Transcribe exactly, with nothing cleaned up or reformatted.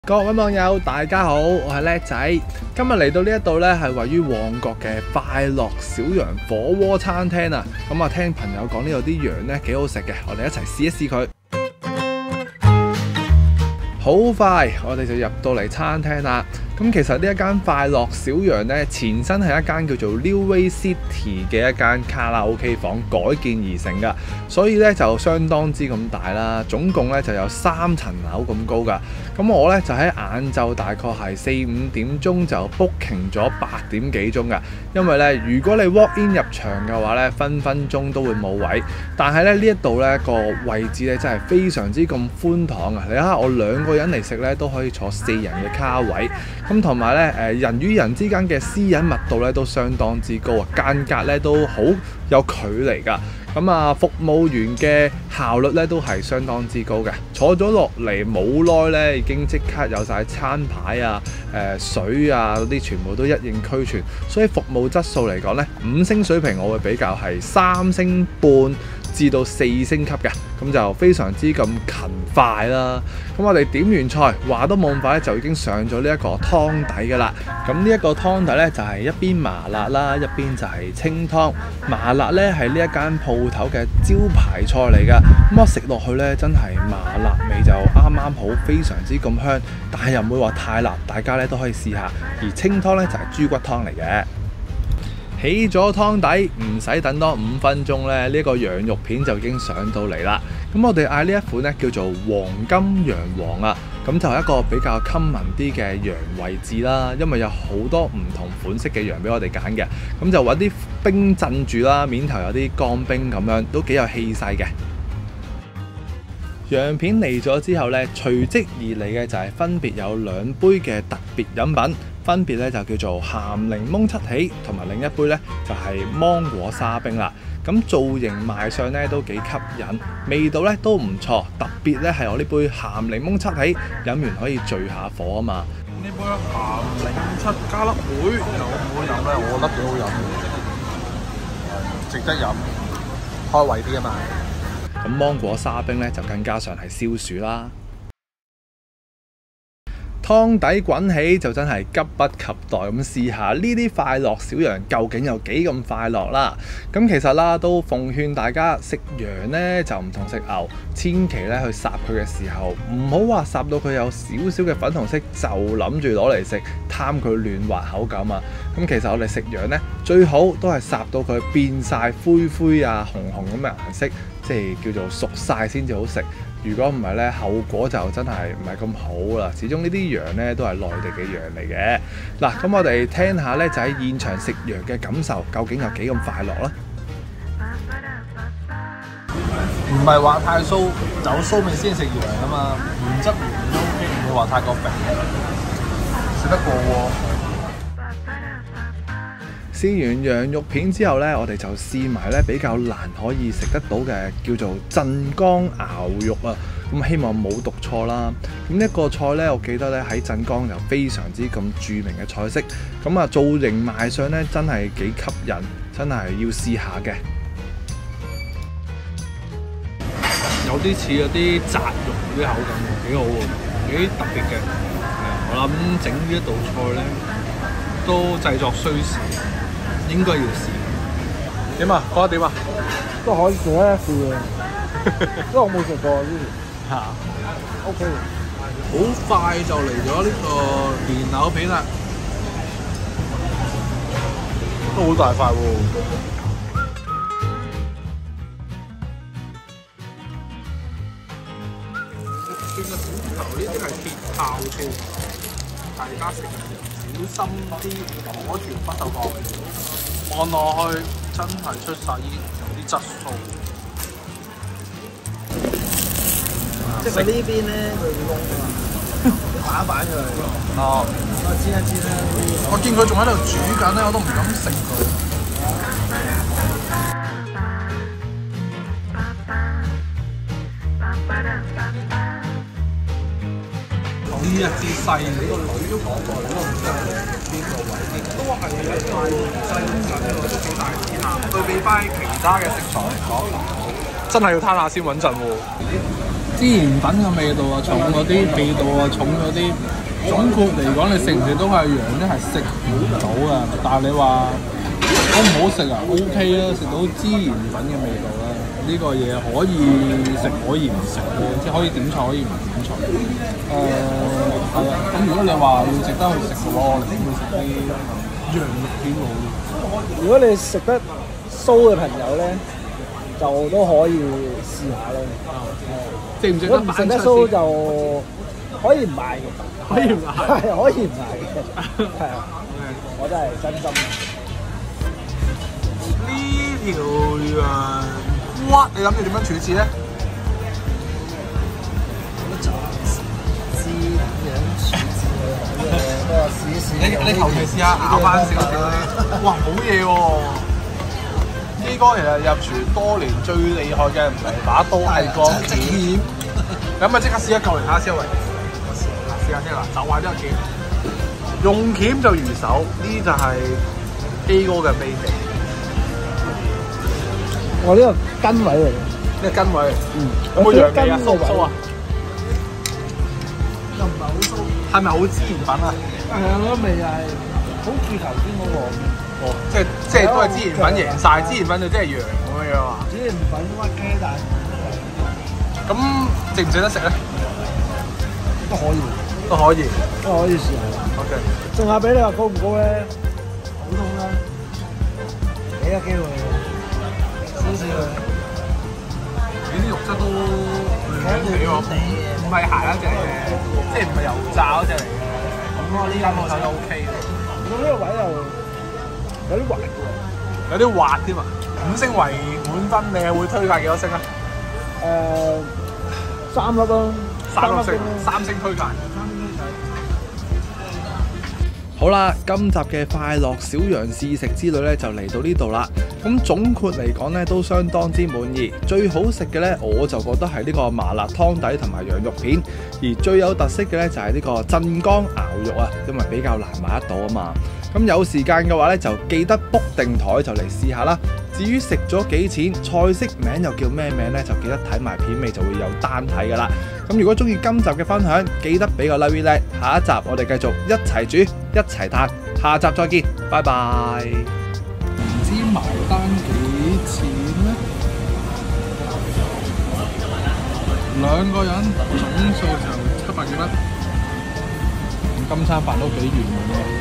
各位網友大家好，我係叻仔。今日嚟到呢一度呢，係位於旺角嘅快樂小羊火鍋餐廳啊。咁啊，聽朋友講呢度啲羊呢幾好食嘅，我哋一齊試一試佢。好快，我哋就入到嚟餐廳啦。咁其實呢一間快樂小羊呢，前身係一間叫做 Neway City 嘅一間卡拉 OK 房改建而成㗎，所以呢就相當之咁大啦。總共呢就有三層樓咁高㗎。咁我呢就喺晏晝大概係四五點鐘就 booking 咗八點幾鐘㗎，因為呢，如果你 walk in 入場嘅話呢，分分鐘都會冇位。但係咧呢一度呢個位置呢，真係非常之咁寬敞啊！你睇下我兩個人嚟食呢，都可以坐四人嘅卡位。咁同埋咧，誒人與人之間嘅私隱密度咧都相當之高啊，間隔咧都好有距離㗎。咁啊，服務員嘅效率咧都係相當之高嘅。坐咗落嚟冇耐咧，已經即刻有晒餐牌啊、誒、呃、水啊嗰啲，全部都一應俱全。所以服務質素嚟講咧，五星水平我會比較係三星半至到四星級嘅，咁就非常之咁勤快啦。咁我哋點完菜，話都冇咁快咧，就已經上咗呢一個湯底噶啦。咁呢一個湯底咧就係一邊麻辣啦，一邊就係清湯。麻辣咧係呢一間鋪頭嘅招牌菜嚟噶。咁我食落去咧真係麻辣味就啱啱好，非常之咁香，但係又唔會話太辣，大家咧都可以試下。而清湯咧就係豬骨湯嚟嘅。起咗湯底，唔使等多五分鐘咧，呢、這個羊肉片就已經上到嚟啦。咁我哋嗌呢一款咧叫做黃金羊黃啊，咁就係一個比較 common 啲嘅羊位置啦，因為有好多唔同款式嘅羊俾我哋揀嘅。咁就揾啲冰鎮住啦，面頭有啲乾冰咁樣，都幾有氣勢嘅。羊片嚟咗之後呢，隨即而嚟嘅就係分別有兩杯嘅特別飲品，分別咧就叫做鹹檸檬七喜，同埋另一杯咧就係芒果沙冰啦。咁造型賣相咧都幾吸引，味道咧都唔錯。特別咧係我呢杯鹹檸檬七喜，飲完可以聚下火啊嘛。 呢杯鹹檸七加粒梅有冇飲咧？我覺得幾好飲，值得飲，開胃啲啊嘛。 咁芒果沙冰咧就更加上係消暑啦。湯底滾起就真係急不及待咁試下呢啲快樂小羊究竟有幾咁快樂啦。咁其實啦，都奉勸大家食羊呢就唔同食牛，千祈咧去烚佢嘅時候唔好話烚到佢有少少嘅粉紅色就諗住攞嚟食，貪佢嫩滑口感啊。咁其實我哋食羊呢，最好都係烚到佢變晒灰灰啊紅紅咁嘅顏色，即係叫做熟晒先至好食。如果唔係咧，後果就真係唔係咁好啦。始終呢啲羊咧都係內地嘅羊嚟嘅。嗱，咁我哋聽下咧，就喺現場食羊嘅感受，究竟有幾咁快樂啦？ 唔係話太酥，有酥味先食羊啊嘛，原汁原味都 OK，唔會話太過肥，食得過喎。 試完羊肉片之後呢，我哋就試埋咧比較難可以食得到嘅叫做鎮江肴肉啊。咁希望冇讀錯啦。咁呢一個菜呢，我記得咧喺鎮江就非常之咁著名嘅菜式。咁啊，造型賣相呢，真係幾吸引，真係要試下嘅。 有啲似嗰啲雜肉嗰啲口感喎，幾好喎，幾特別嘅。我諗整呢一道菜呢，都製作需時。應該要試點啊？覺得點啊？ 都可以試一試嘅，因為我冇食過之前。 嚇 ，OK。 好快就嚟咗呢個蓮藕片啦，都好大塊喎。見個虎頭呢啲係鐵炮嘅，大家食小心啲，攞條不鏽鋼。望落去真係出晒煙，有啲質素。 即係佢呢邊咧，佢會燶㗎嘛，反一反佢。 哦， 我煎一煎啦。 我見佢仲喺度煮緊咧，我都唔敢食佢。呢一支細，你個女都講過，你都唔知邊個位，亦都係一塊細緊嘅，都幾大支下。對比翻其他嘅食材嚟講，真係要攤下先穩陣喎。 孜然粉嘅味道啊重嗰啲，味道啊重嗰啲。總括嚟講，你食唔食到係羊咧係食唔到嘅，但係你話好唔好食啊 ？O K 啦，食到孜然粉嘅味道啦。呢、這個嘢可以食可以唔食嘅，即係可以點菜可以唔點菜。誒係啊，咁如果你話要值得去食嘅話，我哋會食啲羊肉片好啲。 如果你食得酥嘅朋友咧，就都可以試下咯。 食唔食如果唔食得得板出酥就可以唔買嘅， 可以唔買？ 係可以唔買嘅，係啊，我真係真心。 呢條羊骨，你諗住點樣處置咧？ 知樣處置嘅，不過試一試。 你你求其試下咬翻少少啲。哇，好嘢喎！基哥其實入廚多年最厲害嘅唔係把刀，係個鉗。咁啊，即刻試一嚿嚟睇下先喂。我試下試下先啦，就話呢個鉗。用鉗就如手，呢就係基哥嘅秘技。 我呢個根位嚟嘅， 呢個根位， 嗯， 有冇羊味啊？酥唔酥啊？ 又唔係好酥， 係咪好孜然粉啊？ 係啊，嗰味係好似頭先嗰個。 哦，即係即係都係孜然粉贏晒，孜然粉就即係羊咁樣樣啊！ 孜然粉屈雞蛋咁值唔值得食咧？ 都可以， 都可以。 都可以試下。 OK。 性價比你話高唔高咧？普通啦，俾個機會少少佢。 你啲肉質都靚地喎，唔係鞋嗰隻嚟嘅，即係唔係油炸嗰隻嚟嘅。咁我呢間我睇得 OK 嘅。 咁呢個位又有啲滑嘅喎。 有啲滑添啊！五星為滿分，你係會推介幾多星啊？ 誒，三粒咯， 三粒星， 三三星推介。 好啦，今集嘅快樂小羊試食之旅咧就嚟到呢度啦。咁總括嚟講咧都相當之滿意。最好食嘅咧，我就覺得係呢個麻辣湯底同埋羊肉片，而最有特色嘅咧就係呢個鎮江肴肉啊，因為比較難買得到啊嘛。咁有時間嘅話咧，就記得 book 定台就嚟試下啦。至於食咗幾錢，菜式名又叫咩名咧，就記得睇埋片尾就會有單睇噶啦。咁如果中意今集嘅分享，記得俾個 like 咧。下一集我哋繼續一齊煮一齊嘆，下集再見，拜拜。 唔知埋單幾錢咧？兩個人總數就七百幾蚊，咁今餐飯都幾圓滿喎。